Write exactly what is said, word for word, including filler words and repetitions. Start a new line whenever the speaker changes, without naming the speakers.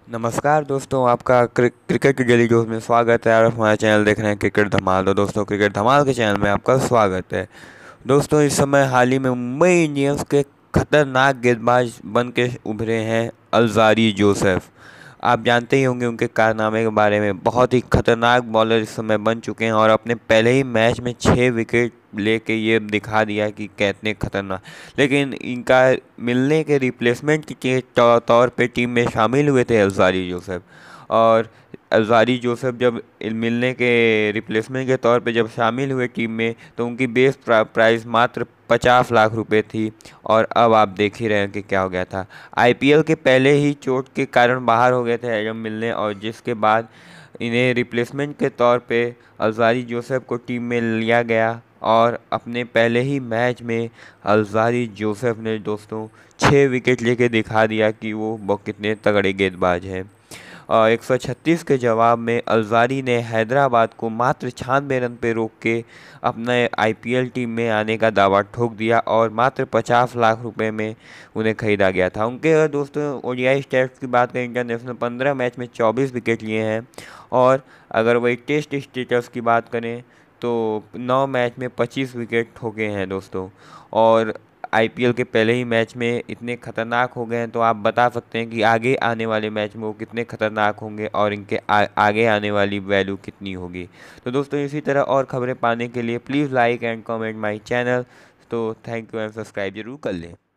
नमस्कार दोस्तों, आपका क्रि क्रिकेट की डेली डोज में स्वागत है। आप हमारा चैनल देख रहे हैं क्रिकेट धमाल। तो दोस्तों, क्रिकेट धमाल के चैनल में आपका स्वागत है। दोस्तों, इस समय हाल ही में मुंबई इंडियंस के खतरनाक गेंदबाज बन के उभरे हैं अल्जारी जोसेफ। आप जानते ही होंगे उनके कारनामे के बारे में। बहुत ही खतरनाक बॉलर इस समय बन चुके हैं और अपने पहले ही मैच में छः विकेट लेके ये दिखा दिया कि कितने खतरनाक। लेकिन इनका मिलने के रिप्लेसमेंट के तौ- तौर पे टीम में शामिल हुए थे अल्जारी जोसेफ। और अल्जारी जोसेफ जब मिलने के रिप्लेसमेंट के तौर पे जब शामिल हुए टीम में, तो उनकी बेस प्रा, प्राइस मात्र पचास लाख रुपए थी। और अब आप देख ही रहे हैं कि क्या हो गया था। आईपीएल के पहले ही चोट के कारण बाहर हो गए थे जब मिलने, और जिसके बाद इन्हें रिप्लेसमेंट के तौर पे अल्जारी जोसेफ को टीम में लिया गया। और अपने पहले ही मैच में अल्जारी जोसेफ ने दोस्तों छः विकेट लेके दिखा दिया कि वो बहुत कितने तगड़े गेंदबाज हैं। और एक सौ छत्तीस के जवाब में अल्जारी ने हैदराबाद को मात्र छियानवे रन पे रोक के अपने आईपीएल टीम में आने का दावा ठोक दिया और मात्र पचास लाख रुपए में उन्हें खरीदा गया था। उनके अगर दोस्तों ओडीआई स्टैट्स की बात करें, इंटरनेशनल पंद्रह मैच में चौबीस विकेट लिए हैं। और अगर वही टेस्ट स्टेटस की बात करें तो नौ मैच में पच्चीस विकेट ठोके हैं दोस्तों। और आईपीएल के पहले ही मैच में इतने खतरनाक हो गए हैं, तो आप बता सकते हैं कि आगे आने वाले मैच में वो कितने खतरनाक होंगे और इनके आ, आगे आने वाली वैल्यू कितनी होगी। तो दोस्तों, इसी तरह और खबरें पाने के लिए please like and comment my channel. तो थैंक यू एंड सब्सक्राइब जरूर कर लें।